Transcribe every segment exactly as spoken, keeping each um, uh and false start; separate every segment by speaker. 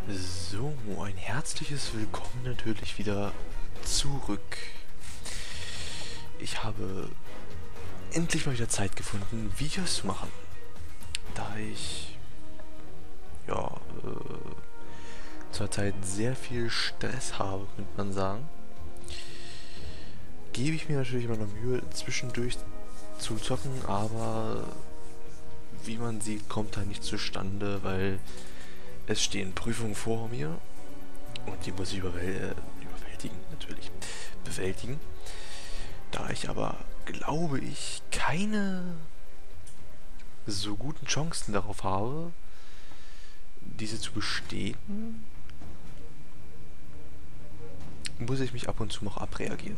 Speaker 1: So, ein herzliches Willkommen natürlich wieder zurück. Ich habe endlich mal wieder Zeit gefunden, Videos zu machen. Da ich, ja, äh, zurzeit sehr viel Stress habe, könnte man sagen, gebe ich mir natürlich immer noch Mühe, zwischendurch zu zocken, aber wie man sieht, kommt da nicht zustande, weil es stehen Prüfungen vor mir und die muss ich überwäl äh, überwältigen, natürlich, bewältigen. Da ich aber, glaube ich, keine so guten Chancen darauf habe, diese zu bestehen, muss ich mich ab und zu noch abreagieren.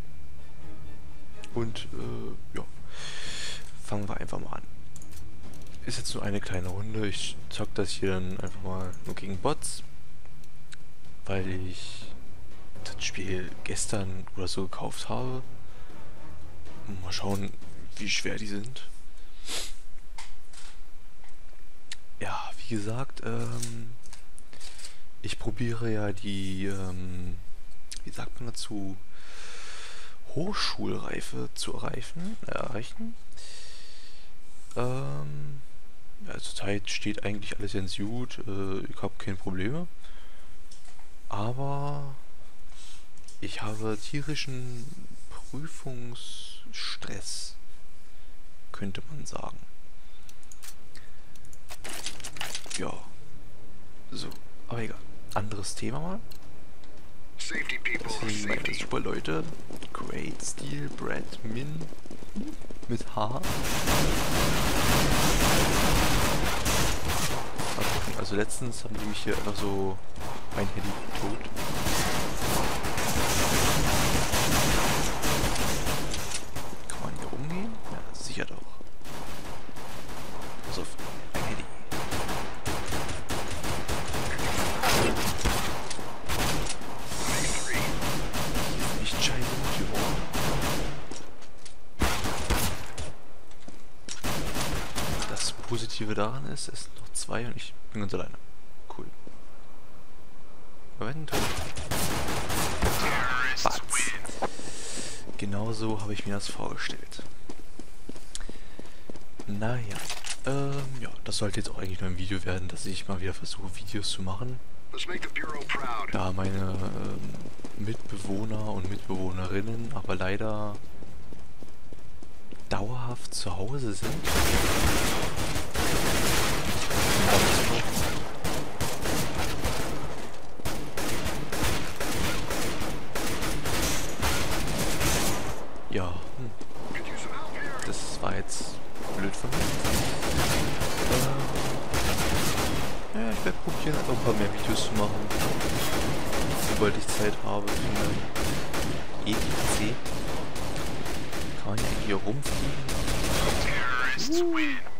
Speaker 1: Und, äh, ja, fangen wir einfach mal an. Ist jetzt nur eine kleine Runde. Ich zock das hier dann einfach mal nur gegen Bots, weil ich das Spiel gestern oder so gekauft habe. Mal schauen, wie schwer die sind. Ja, wie gesagt, ähm, ich probiere ja die, ähm, wie sagt man dazu, Hochschulreife zu erreichen. Äh, erreichen. Ähm, Ja, zurzeit steht eigentlich alles ganz gut, äh, ich habe keine Probleme. Aber ich habe tierischen Prüfungsstress, könnte man sagen. Ja, so, aber egal. Anderes Thema mal. Das sind meine super Leute. Great Steel, Brad, Min mit H. Also letztens haben die mich hier einfach so mein Handy tot. Kann man hier umgehen? Ja, sicher doch. Pass auf, mein Handy. Nicht scheiße mit dir. Das Positive daran ist, es sind noch zwei und ich bin ganz alleine. Cool. Wir werden tot. Batz. Genau so habe ich mir das vorgestellt. Naja. Ähm, ja, das sollte jetzt auch eigentlich nur ein Video werden, dass ich mal wieder versuche, Videos zu machen. Da meine ähm, Mitbewohner und Mitbewohnerinnen aber leider dauerhaft zu Hause sind. Ja, hm. Das war jetzt blöd von mir. Äh, ja, ich werde probieren, einfach ein paar mehr Videos zu machen, sobald ich Zeit habe. E T C. Kann man ja hier rumfliegen. Uh.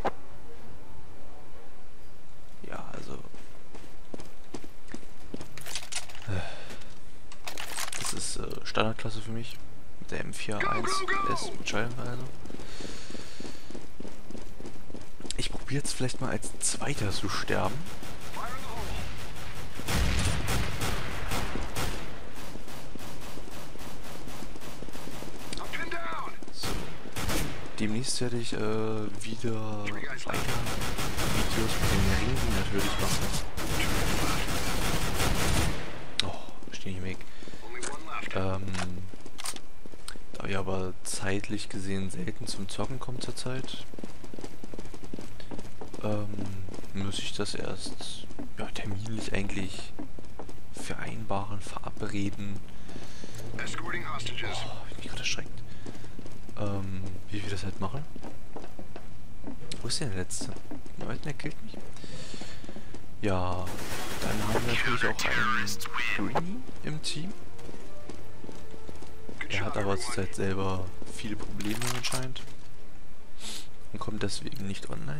Speaker 1: Ja, also. Das ist äh, Standardklasse für mich. Mit der M vier eins S mit Scheibenweise. Ich probiere jetzt vielleicht mal als Zweiter zu sterben. So. Demnächst werde ich äh, wieder weiter Videos mit den Ringen natürlich machen. Oh, steh nicht weg. Ähm, da wir aber zeitlich gesehen selten zum Zocken kommen zurzeit, ähm, muss ich das erst ja, terminlich eigentlich vereinbaren, verabreden. Oh, ich bin gerade erschreckt. Ähm, wie wir das halt machen. Wo ist denn der letzte? Leute, der killt mich. Ja, dann haben wir natürlich auch einen Greenie im Team. Er hat aber zurzeit selber viele Probleme anscheinend und kommt deswegen nicht online.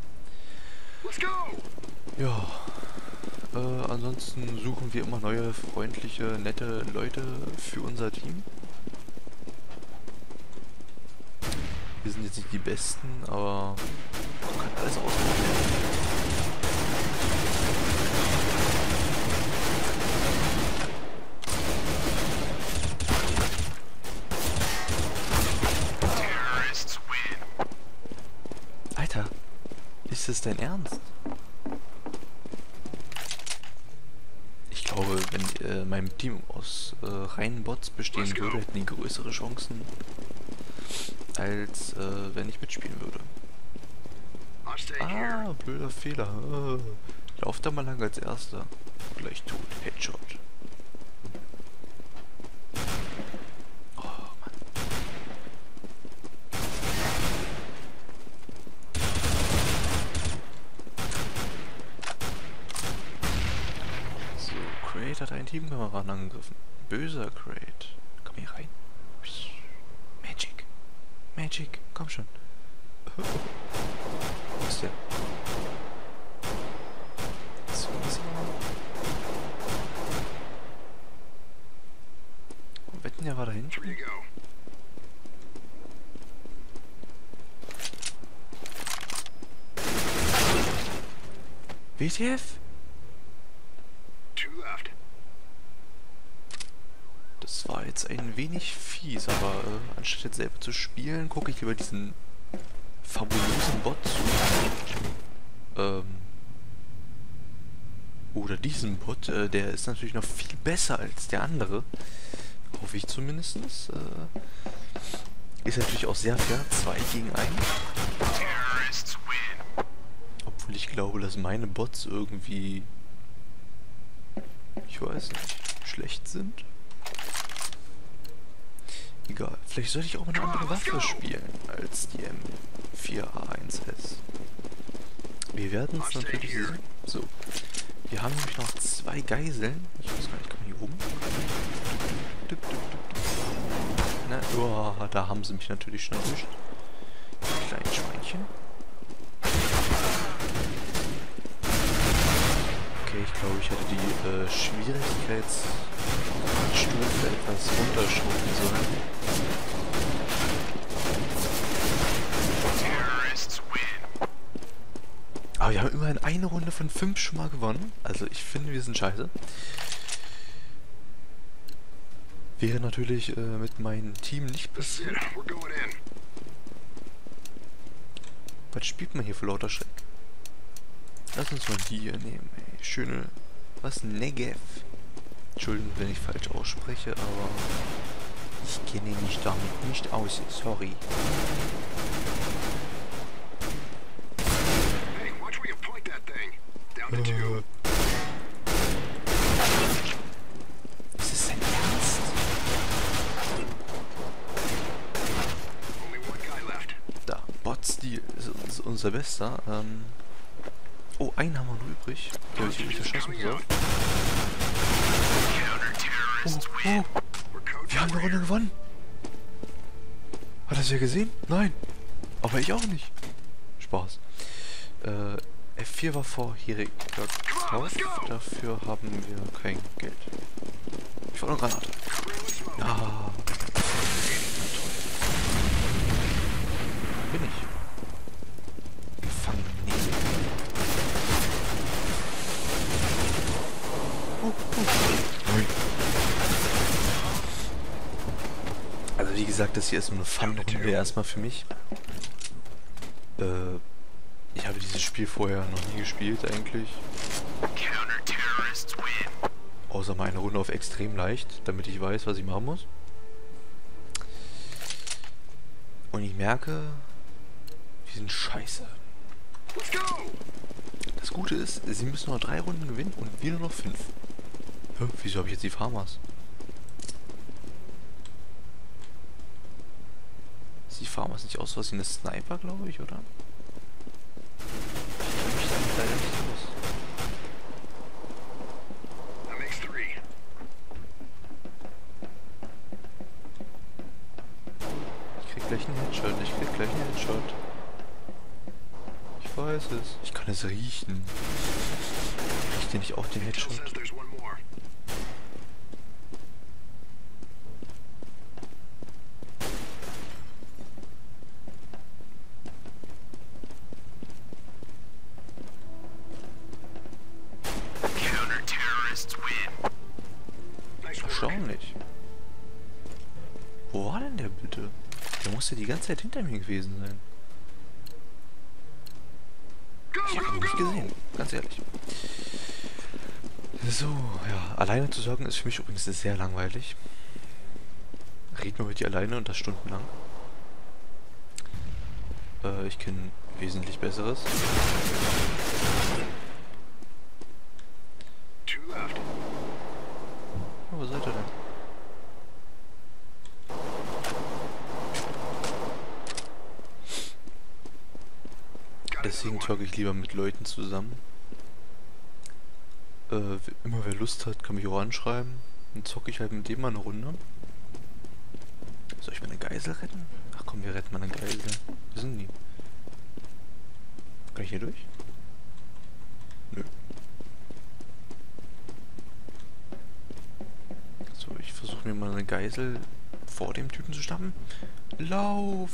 Speaker 1: Ja, äh, ansonsten suchen wir immer neue, freundliche, nette Leute für unser Team. Wir sind jetzt nicht die Besten, aber man kann alles ausprobieren. es dein Ernst? Ich glaube, wenn äh, mein Team aus äh, reinen Bots bestehen würde, hätten die größere Chancen, als äh, wenn ich mitspielen würde. Ah, blöder Fehler. Äh, lauf da mal lang als Erster. Gleich tot. Headshot. Oh, Mann. So, Crate hat einen Teamkameraden angegriffen. Böser Crate. Komm hier rein. Magic. Magic. Komm schon. Wo ist der? So, so. Wetten, der war da hinten? W T F? Das war jetzt ein wenig fies, aber äh, anstatt jetzt selber zu spielen, gucke ich lieber diesen fabulosen Bot zu. Ähm. Oder diesen Bot, äh, der ist natürlich noch viel besser als der andere. Hoffe ich zumindest. Äh, ist natürlich auch sehr fair. zwei gegen eins. Obwohl ich glaube, dass meine Bots irgendwie, ich weiß nicht, schlecht sind. Egal. Vielleicht sollte ich auch mal eine andere Waffe spielen als die M vier A eins S. Wir werden es natürlich sehen. So. Wir haben nämlich noch zwei Geiseln. Ich weiß gar nicht, kann man hier oben? Na, oh, da haben sie mich natürlich schon erwischt. Die kleinen Schweinchen. Okay, ich glaube, ich hätte die äh, Schwierigkeitsstufe etwas runterschrauben sollen. Aber wir haben immerhin eine Runde von fünf schon mal gewonnen. Also ich finde, wir sind scheiße. Wäre natürlich äh, mit meinem Team nicht passiert. Was spielt man hier für lauter Schreck? Lass uns mal die hier nehmen, ey. Schöne... Was? Negev. Entschuldigung, wenn ich falsch ausspreche, aber... Ich kenne mich damit nicht aus. Sorry. Äh. Ist das dein Ernst? Da, Bot-Stil ist, ist unser Bester. Ähm oh, einen haben wir nur übrig. Der habe ich übrig verschossen, so. Oh, oh. Wir haben eine Runde gewonnen. Hat das wer gesehen? Nein. Aber ich auch nicht. Spaß. Äh, F vier war vorheriger Kauf. Dafür haben wir kein Geld. Ich wollte eine Granate. Ah. Bin ich. Gefangen. Nee. Oh, oh. Also wie gesagt, das hier ist so eine Fun-Runde erstmal für mich. Äh, ich habe dieses Spiel vorher noch nie gespielt eigentlich. Außer mal eine Runde auf extrem leicht, damit ich weiß, was ich machen muss. Und ich merke, wir sind scheiße. Das Gute ist, sie müssen noch drei Runden gewinnen und wir nur noch fünf. Hä, wieso habe ich jetzt die Farmers? Sieht die Farmers nicht aus wie eine Sniper, glaube ich, oder? Ich kenne mich damit leider nicht aus. Ich krieg gleich einen Headshot, ich krieg gleich einen Headshot. Ich weiß es. Ich kann es riechen. Riecht ihr nicht auch den Headshot? Erstaunlich. Wo war denn der bitte? Der musste die ganze Zeit hinter mir gewesen sein. Ich habe ihn nicht gesehen, ganz ehrlich. So, ja, alleine zu zocken ist für mich übrigens sehr langweilig. Red nur mit dir alleine und das stundenlang. Äh, ich kenne wesentlich Besseres. Oh, wo seid ihr denn? Deswegen zocke ich lieber mit Leuten zusammen. Äh, immer wer Lust hat, kann mich auch anschreiben. Dann zocke ich halt mit dem mal eine Runde. Soll ich mal eine Geisel retten? Ach komm, wir retten mal eine Geisel. Wo sind die? Kann ich hier durch? Nö. So, ich versuche mir mal eine Geisel vor dem Typen zu schnappen. Lauf!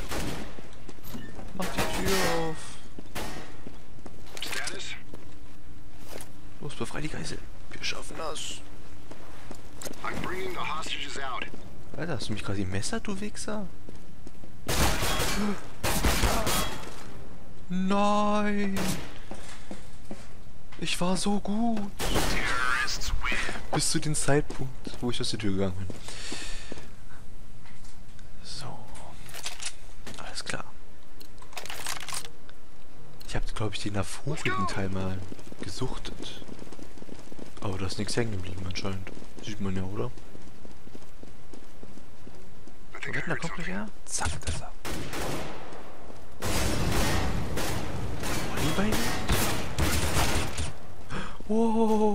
Speaker 1: Mach die Tür auf! Los, befrei die Geisel. Wir schaffen das. Alter, hast du mich quasi messert, du Wichser? Nein! Ich war so gut. Bis zu dem Zeitpunkt, wo ich aus der Tür gegangen bin. So. Alles klar. Ich habe, glaube ich, den vorigen Teil mal gesuchtet. Aber da ist nichts hängen geblieben anscheinend. Sieht man ja, oder? Der Wettner kommt gleich her. Zack, das ab. Die beiden? Wow.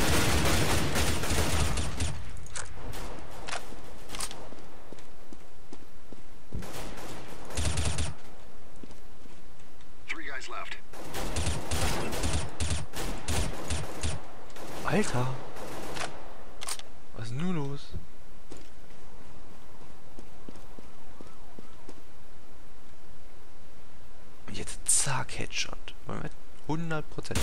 Speaker 1: Alter! Was ist denn nun los? Und jetzt zack, Headshot. hundert Prozent.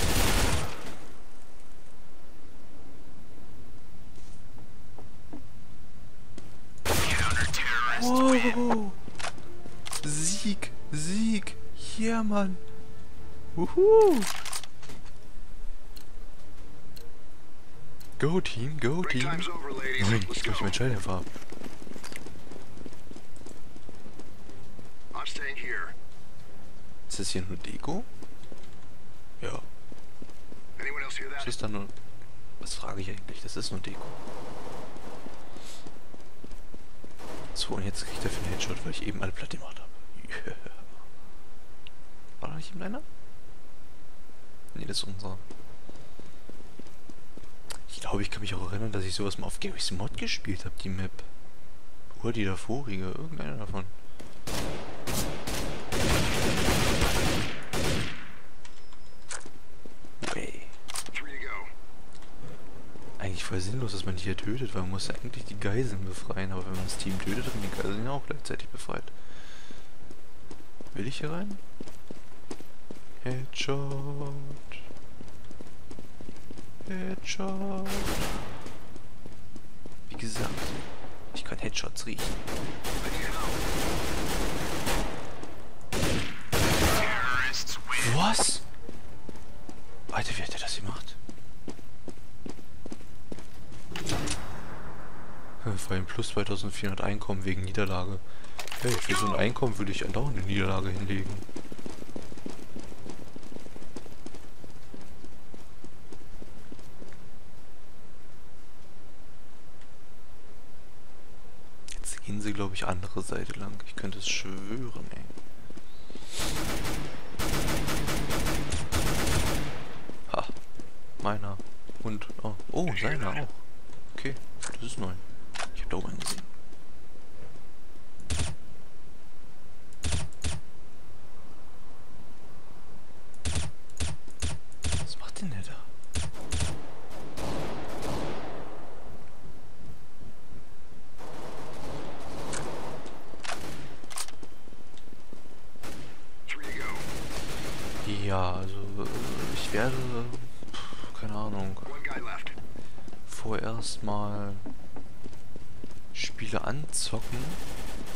Speaker 1: Wow! Sieg! Sieg! Ja, Mann! Wuhu! Go Team, go Team! Nein, ich glaube, ich mein Schalldämpfer ab. Ist das hier nur Deko? Ja. Was ist da nur... Was frage ich eigentlich? Das ist nur Deko. So, und jetzt kriegt er für einen Headshot, weil ich eben alle platt gemacht habe. Yeah. War da nicht eben einer? Ne, das ist unser. Ich glaube, ich kann mich auch erinnern, dass ich sowas mal auf Garry's Mod gespielt habe, die Map. Oder die davorige, irgendeiner davon. Way. Eigentlich voll sinnlos, dass man hier tötet, weil man muss ja eigentlich die Geiseln befreien, aber wenn man das Team tötet, dann die Geiseln ja auch gleichzeitig befreit. Will ich hier rein? Headshot. Headshot. Wie gesagt, ich kann Headshots riechen. Was? Alter, wie hat der das gemacht? Vor allem plus zweitausendvierhundert Einkommen wegen Niederlage. Hey, für so ein Einkommen würde ich andauernd eine Niederlage hinlegen. Jetzt gehen sie, glaube ich, andere Seite lang. Ich könnte es schwören, ey. Ha. Meiner. Und, oh, oh seiner auch. Okay, das ist neu. Ich hab da oben einen gesehen. Was macht denn der da? Ja, also ich werde, keine Ahnung, vorerst mal Spiele anzocken,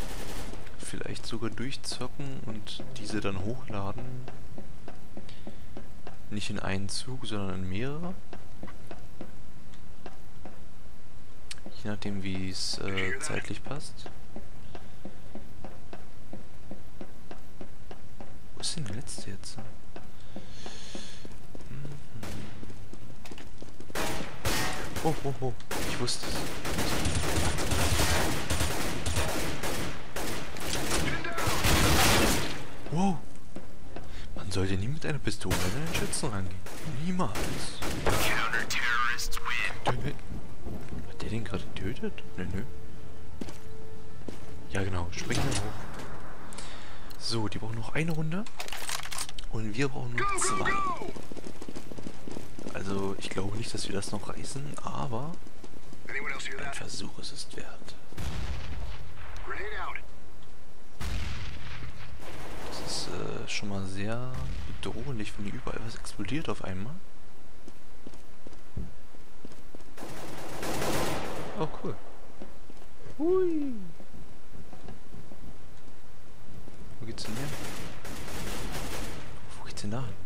Speaker 1: vielleicht sogar durchzocken und diese dann hochladen. Nicht in einen Zug, sondern in mehrere. Je nachdem, wie es äh, zeitlich passt. Wo ist denn der letzte jetzt? Oh, oh, oh. Ich wusste es. Wow. Man sollte nie mit einer Pistole in den Schützen rangehen. Niemals. Hat der den gerade getötet? Nö, nö. Ja, genau. Springen wir hoch. So, die brauchen noch eine Runde. Und wir brauchen nur zwei. Also, ich glaube nicht, dass wir das noch reißen, aber ein Versuch ist es wert. Das ist äh, schon mal sehr bedrohlich, wenn hier überall was explodiert auf einmal. Oh, cool. Hui. Wo geht's denn hin? Wo geht's denn da hin?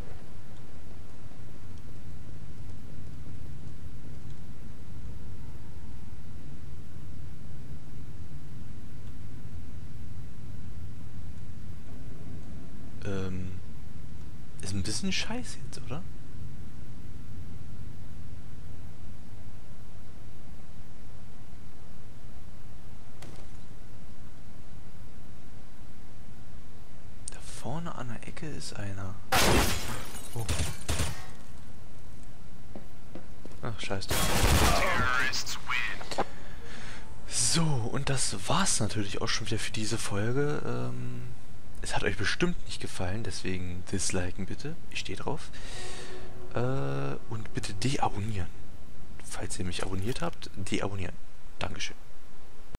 Speaker 1: Ähm, ist ein bisschen scheiße jetzt, oder? Da vorne an der Ecke ist einer. Oh. Ach, scheiße. So, und das war's natürlich auch schon wieder für diese Folge. Ähm... Es hat euch bestimmt nicht gefallen, deswegen disliken bitte. Ich stehe drauf. Äh, und bitte deabonnieren. Falls ihr mich abonniert habt, deabonnieren. Dankeschön.